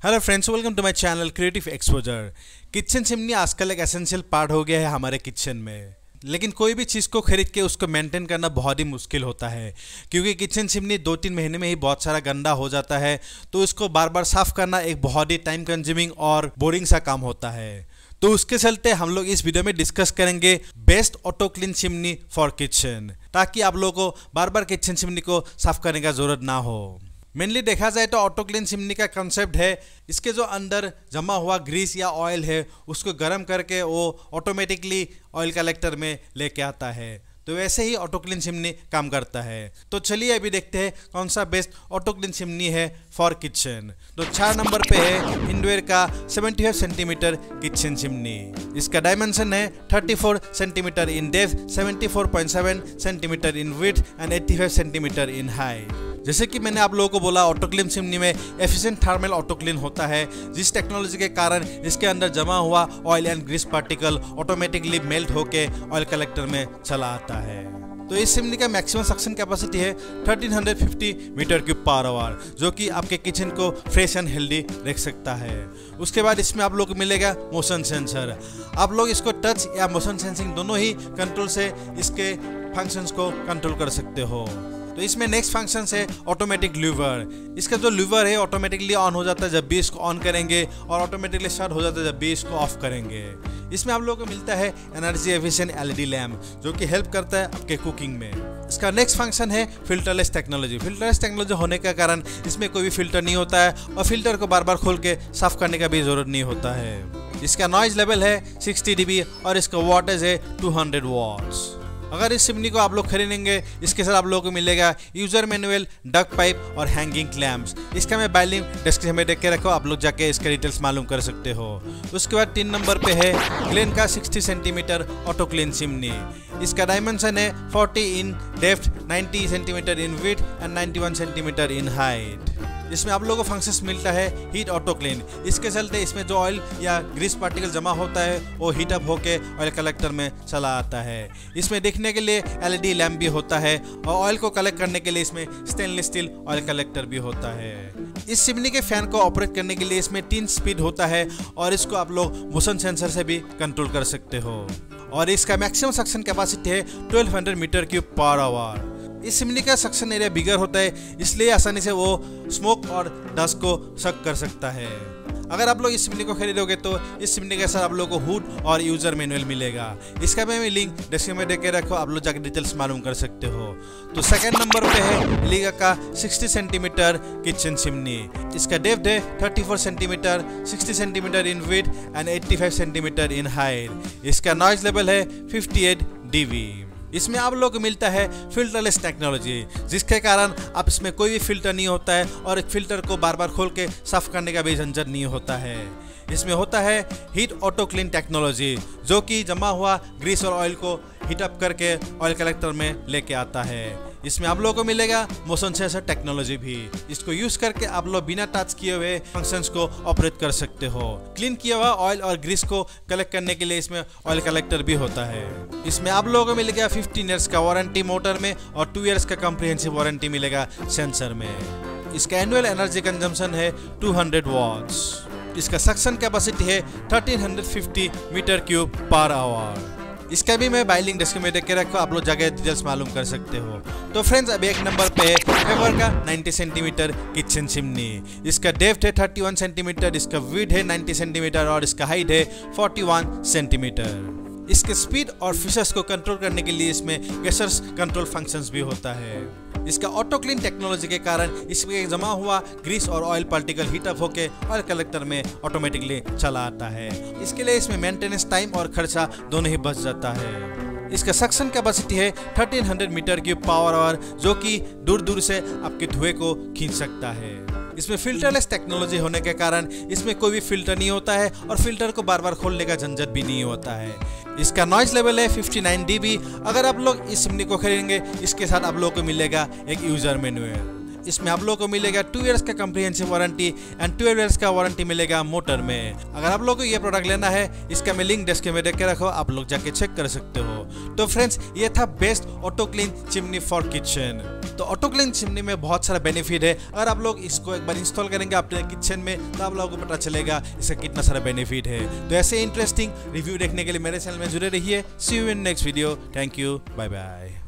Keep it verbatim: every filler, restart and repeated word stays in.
Hello friends, welcome to my channel creative exposure. Kitchen chimney आजकल एक essential part हो गया है हमारे किचन में। लेकिन कोई भी चीज़ को खरीद के उसको मेंटेन करना बहुत ही मुश्किल होता है, क्योंकि किचन चिमनी दो तीन महीने में ही बहुत सारा गंदा हो जाता है। तो इसको बार बार साफ करना एक बहुत ही टाइम कंज्यूमिंग और बोरिंग सा काम होता है। तो उसके चलते हम लोग इस वीडियो में डिस्कस करेंगे best auto clean chimney for kitchen, ताकि आप लोगों को बार बार किचन चिमनी को साफ करने का जरूरत ना हो। मेनली देखा जाए तो ऑटो क्लीन चिमनी का कंसेप्ट है, इसके जो अंदर जमा हुआ ग्रीस या ऑयल है उसको गर्म करके वो ऑटोमेटिकली ऑयल कलेक्टर में लेके आता है। तो वैसे ही ऑटो क्लीन चिमनी काम करता है। तो चलिए अभी देखते हैं कौन सा बेस्ट ऑटो क्लीन चिमनी है फॉर किचन। तो चार नंबर पे है हिंडवेयर का पचहत्तर सेंटीमीटर किचन चिमनी। इसका डायमेंशन है चौंतीस सेंटीमीटर इन डेप्थ, चौहत्तर पॉइंट सात सेंटीमीटर इन विड्थ एंड पचासी सेंटीमीटर इन हाइट। जैसे कि मैंने आप लोगों को बोला, ऑटो क्लीन चिमनी में एफिशिएंट थर्मल ऑटो क्लीन होता है, जिस टेक्नोलॉजी के कारण इसके अंदर जमा हुआ oil and grease particle automatically melt होके ऑयल कलेक्टर में चला आता है। तो इस चिमनी का मैक्सिमम सक्शन कैपेसिटी है तेरह सौ पचास मीटर क्यूब पर आवर, जो कि आपके किचन को फ्रेश एंड हेल्दी रख सकता है। उसके बाद इसमें आप लोग को मिलेगा मोशन सेंसर। आप लोग इसको टच या मोशन सेंसिंग दोनों ही कंट्रोल से इसके फंक्शंस को कंट्रोल कर सकते हो। तो इसमें नेक्स्ट फंक्शन है ऑटोमेटिक लीवर। इसका जो लीवर है ऑटोमेटिकली ऑन हो जाता है जब भी इसको ऑन करेंगे, और ऑटोमेटिकली शट हो जाता है जब भी इसको ऑफ करेंगे। इसमें आप लोगों को मिलता है एनर्जी एफिशिएंट एलईडी लैम्प, जो कि हेल्प करता है आपके कुकिंग में। इसका नेक्स्ट फंक्शन है फिल्टरलेस टेक्नोलॉजी। फिल्टरलेस टेक्नोलॉजी होने के कारण इसमें कोई भी फिल्टर नहीं होता है, और फिल्टर को बार बार खोल के साफ करने का भी जरूरत नहीं होता है। इसका नॉइज लेवल है साठ डीबी और इसका वॉटेज है दो सौ वॉट्स। अगर इस चिमनी को आप लोग खरीदेंगे, इसके साथ आप लोगों को मिलेगा यूजर मैनुअल, डक पाइप और हैंगिंग क्लैम्प्स। इसका मैं बाय लिंक डिस्क्रिप्शन में देख के रखो, आप लोग जाके इसके डिटेल्स मालूम कर सकते हो। उसके बाद तीन नंबर पे है ग्लेन का साठ सेंटीमीटर ऑटो क्लीन चिमनी। इसका डायमेंशन है चालीस इन डेप्थ, नब्बे सेंटीमीटर इन विड्थ एंड इक्यानवे सेंटीमीटर इन हाइट। इसमें आप लोगों को फंक्शंस मिलता है हीट ऑटो क्लीन। इसके चलते इसमें जो ऑयल या ग्रीस पार्टिकल जमा होता है वो हीट अप होके ऑयल कलेक्टर में चला आता है। इसमें देखने के लिए एलईडी लैम्प भी होता है, और ऑयल को कलेक्ट करने के लिए इसमें स्टेनलेस स्टील ऑयल कलेक्टर भी होता है। इस चिमनी के फैन को ऑपरेट करने के लिए इसमें तीन स्पीड होता है, और इसको आप लोग मोशन सेंसर से भी कंट्रोल कर सकते हो। और इसका मैक्सिमम सक्शन कैपेसिटी है बारह सौ मीटर क्यूब पर आवर। इस चिमनी का सक्शन एरिया बिगर होता है, इसलिए आसानी से वो स्मोक और डस्ट को सक कर सकता है। अगर आप लोग इस चिमनी को खरीदोगे तो इस चिमनी के साथ आप लोगों को हुड और यूजर मैनुअल मिलेगा। इसका मैं लिंक डिस्क्रिप्शन में दे के रखो, आप लोग जाकर डिटेल्स मालूम कर सकते हो। तो सेकंड नंबर पे है लीगा का साठ सेंटीमीटर किचन चिमनी। इसका डेप्थ है चौंतीस सेंटीमीटर, साठ सेंटीमीटर इन विड्थ एंड पचासी सेंटीमीटर इन हाइट। इसका नॉइज लेवल है अट्ठावन डीबी। इसमें आप लोगों को मिलता है फिल्टरलेस टेक्नोलॉजी, जिसके कारण आप इसमें कोई भी फिल्टर नहीं होता है, और एक फिल्टर को बार बार खोल के साफ करने का भी झंझट नहीं होता है। इसमें होता है हीट ऑटो क्लीन टेक्नोलॉजी, जो कि जमा हुआ ग्रीस और ऑयल को हीट अप करके ऑयल कलेक्टर में लेके आता है। इसमें आप लोगों को मिलेगा मोशन सेंसर टेक्नोलॉजी भी। इसको यूज करके आप लोग बिना टच किए हुए फंक्शंस को ऑपरेट कर सकते हो। क्लीन किया हुआ ऑयल और ग्रीस को कलेक्ट करने के लिए इसमें ऑयल कलेक्टर भी होता है। इसमें आप लोगों को मिलेगा पंद्रह इयर्स का वारंटी मोटर में, और टू इयर्स का कॉम्प्रिहेंसिव वारंटी मिलेगा सेंसर में। इसका एनुअल एनर्जी कंजम्पशन है दो सौ वॉट्स। इसका सक्शन कैपेसिटी है तेरह सौ पचास मीटर क्यूब पर आवर। इसका भी मैं बाय लिंक डिस्क्रिप्शन में देख के रखो, आप लोग जाके डिटेल्स मालूम कर सकते हो। तो फ्रेंड्स, अभी एक नंबर पे है फेवर का नब्बे सेंटीमीटर किचन चिमनी। इसका डेप्थ है इकतीस सेंटीमीटर, इसका विड्थ है नब्बे सेंटीमीटर और इसका हाइट है इकतालीस सेंटीमीटर। इसके स्पीड और फिशर्स को कंट्रोल करने के लिए इसमें गैसर्स कंट्रोल फंक्शंस भी होता है। इसका ऑटो क्लीन टेक्नोलॉजी के कारण इसमें जमा हुआ ग्रीस और ऑयल पार्टिकल हीट अप होके ऑयल कलेक्टर में ऑटोमेटिकली चला आता है। इसके लिए इसमें मेंटेनेंस टाइम और खर्चा दोनों ही बच जाता है। इसका सक्शन कैपेसिटी है तेरह सौ मीटर क्यूब पर आवर, जो कि दूर दूर से आपके धुएं को खींच सकता है। इसमें फिल्टरलेस टेक्नोलॉजी होने के कारण इसमें कोई भी फिल्टर नहीं होता है, और फिल्टर को बार बार खोलने का झंझट भी नहीं होता है। इसका नॉइज लेवल है उनसठ डीबी। अगर आप लोग इस चिमनी को खरीदेंगे, इसके साथ आप लोगों को मिलेगा एक यूजर मैनुअल। इसमें आप लोगों को मिलेगा टू इयर्स का comprehensive warranty and twelve years का वारंटी मिलेगा मोटर में। अगर आप लोगों को ये प्रोडक्ट लेना है, इसका मैं लिंक डिस्क्रिप्शन में देख के रखो, आप लोग जाके चेक कर सकते हो। तो फ्रेंड्स, ये था best auto clean chimney for kitchen. तो ऑटो क्लीन चिमनी में बहुत सारा बेनिफिट है। अगर आप लोग इसको एक बार इंस्टॉल करेंगे अपने किचन में तो आप लोगों को पता चलेगा इसका कितना सारा बेनिफिट है। तो ऐसे इंटरेस्टिंग रिव्यू देखने के लिए मेरे चैनल में जुड़े रहिए। See you in next video. Thank you, bye bye.